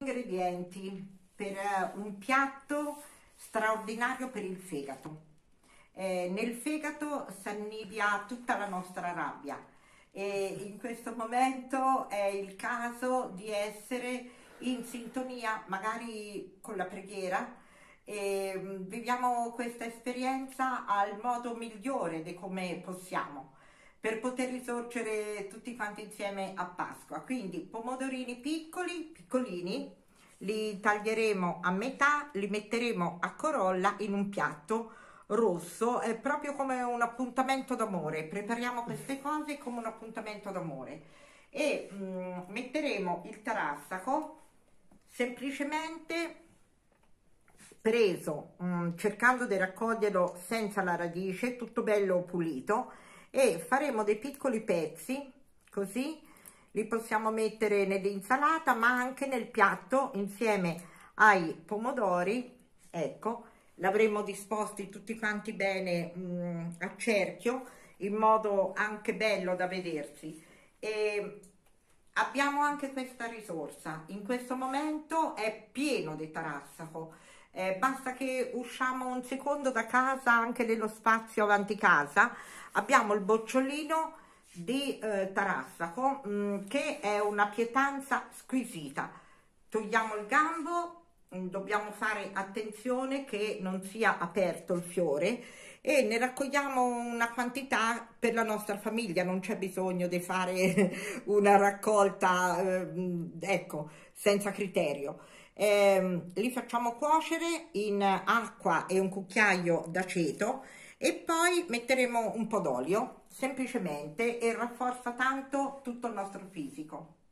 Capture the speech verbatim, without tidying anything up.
Ingredienti per eh, un piatto straordinario per il fegato. Eh, nel fegato si annibia tutta la nostra rabbia e in questo momento è il caso di essere in sintonia magari con la preghiera e mm, viviamo questa esperienza al modo migliore di come possiamo per poter risorgere tutti quanti insieme a Pasqua. Quindi pomodorini piccoli, piccolini, li taglieremo a metà, li metteremo a corolla in un piatto rosso, è proprio come un appuntamento d'amore. Prepariamo queste cose come un appuntamento d'amore e mm, metteremo il tarassaco semplicemente preso, mm, cercando di raccoglierlo senza la radice, tutto bello pulito, e faremo dei piccoli pezzi, così li possiamo mettere nell'insalata ma anche nel piatto insieme ai pomodori. Ecco, l'avremo disposti tutti quanti bene mm, a cerchio, in modo anche bello da vedersi. E abbiamo anche questa risorsa, in questo momento è pieno di tarassaco. Eh, basta che usciamo un secondo da casa, anche nello spazio avanti casa, abbiamo il bocciolino di eh, tarassaco mh, che è una pietanza squisita. Togliamo il gambo, mh, dobbiamo fare attenzione che non sia aperto il fiore e ne raccogliamo una quantità per la nostra famiglia, non c'è bisogno di fare una raccolta eh, ecco, senza criterio. Eh, li facciamo cuocere in acqua e un cucchiaio d'aceto e poi metteremo un po' d'olio semplicemente, e rafforza tanto tutto il nostro fisico.